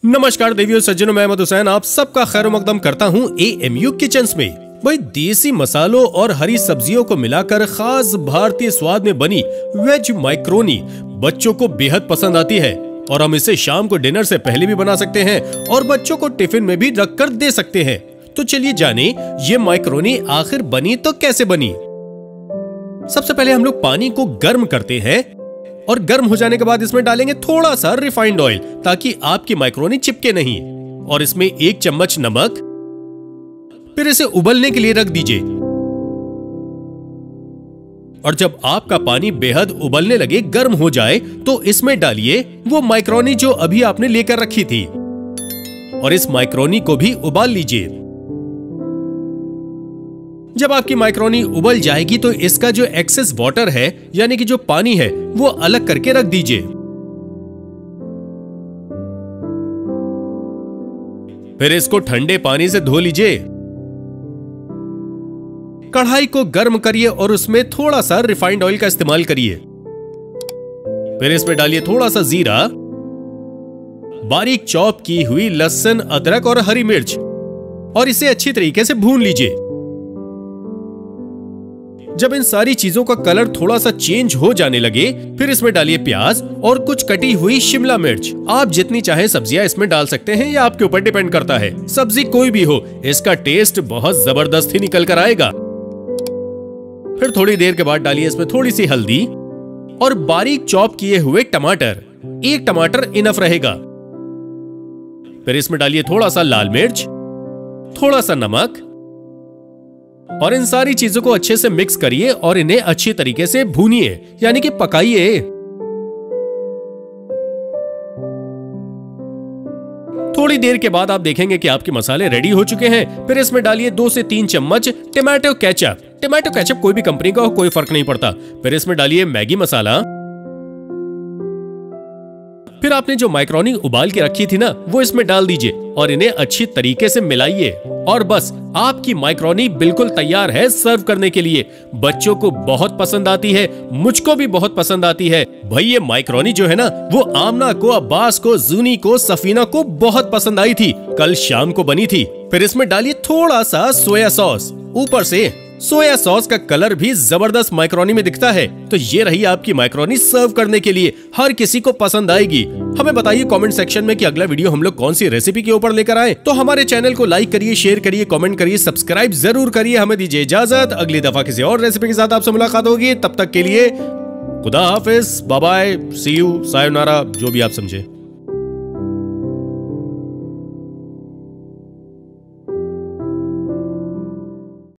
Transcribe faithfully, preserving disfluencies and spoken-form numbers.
नमस्कार देवियों सज्जनों, मैं अहमद हुसैन आप सबका खैर मकदम करता हूँ ए एम यू किचन्स में। भाई देसी मसालों और हरी सब्जियों को मिलाकर खास भारतीय स्वाद में बनी वेज माइक्रोनी बच्चों को बेहद पसंद आती है और हम इसे शाम को डिनर से पहले भी बना सकते हैं और बच्चों को टिफिन में भी रख कर दे सकते हैं। तो चलिए जाने ये माइक्रोनी आखिर बनी तो कैसे बनी। सबसे पहले हम लोग पानी को गर्म करते हैं और गर्म हो जाने के बाद इसमें डालेंगे थोड़ा सा रिफाइंड ऑयल ताकि आपकी माइक्रोनी चिपके नहीं, और इसमें एक चम्मच नमक। फिर इसे उबलने के लिए रख दीजिए और जब आपका पानी बेहद उबलने लगे, गर्म हो जाए, तो इसमें डालिए वो माइक्रोनी जो अभी आपने लेकर रखी थी और इस माइक्रोनी को भी उबाल लीजिए। जब आपकी माइक्रोनी उबल जाएगी तो इसका जो एक्सेस वाटर है यानी कि जो पानी है वो अलग करके रख दीजिए। फिर इसको ठंडे पानी से धो लीजिए। कढ़ाई को गर्म करिए और उसमें थोड़ा सा रिफाइंड ऑयल का इस्तेमाल करिए। फिर इसमें डालिए थोड़ा सा जीरा, बारीक चॉप की हुई लहसुन, अदरक और हरी मिर्च और इसे अच्छी तरीके से भून लीजिए। जब इन सारी चीजों का कलर थोड़ा सा चेंज हो जाने लगे, फिर इसमें डालिए प्याज और कुछ कटी हुई शिमला मिर्च। आप जितनी चाहे सब्जियां इसमें डाल सकते हैं, या आपके ऊपर डिपेंड करता है। सब्जी कोई भी हो, इसका टेस्ट बहुत जबरदस्त ही निकल कर आएगा। फिर थोड़ी देर के बाद डालिए इसमें थोड़ी सी हल्दी और बारीक चॉप किए हुए टमाटर। एक टमाटर इनफ रहेगा। फिर इसमें डालिए थोड़ा सा लाल मिर्च, थोड़ा सा नमक और इन सारी चीजों को अच्छे से मिक्स करिए और इन्हें अच्छी तरीके से भूनिए यानी कि पकाइए। थोड़ी देर के बाद आप देखेंगे कि आपके मसाले रेडी हो चुके हैं। फिर इसमें डालिए दो से तीन चम्मच टमाटो केचप। टमाटो केचप कोई भी कंपनी का हो, कोई फर्क नहीं पड़ता। फिर इसमें डालिए मैगी मसाला। फिर आपने जो माइक्रोनी उबाल के रखी थी ना, वो इसमें डाल दीजिए और इन्हें अच्छी तरीके से मिलाइए और बस आपकी माइक्रोनी बिल्कुल तैयार है सर्व करने के लिए। बच्चों को बहुत पसंद आती है, मुझको भी बहुत पसंद आती है। भाई ये माइक्रोनी जो है ना, वो आमना को, अब्बास को, जूनी को, सफीना को बहुत पसंद आई थी। कल शाम को बनी थी। फिर इसमें डालिए थोड़ा सा सोया सॉस ऊपर से। सोया सॉस का कलर भी जबरदस्त माइक्रोनी में दिखता है। तो ये रही आपकी माइक्रोनी सर्व करने के लिए। हर किसी को पसंद आएगी। हमें बताइए कमेंट सेक्शन में कि अगला वीडियो हम लोग कौन सी रेसिपी के ऊपर लेकर आए। तो हमारे चैनल को लाइक करिए, शेयर करिए, कमेंट करिए, सब्सक्राइब जरूर करिए। हमें दीजिए इजाजत, अगली दफा किसी और रेसिपी के साथ आपसे मुलाकात होगी। तब तक के लिए खुदा हाफिज, बाय बाय, सी यू, सायोनारा, जो भी आप समझे।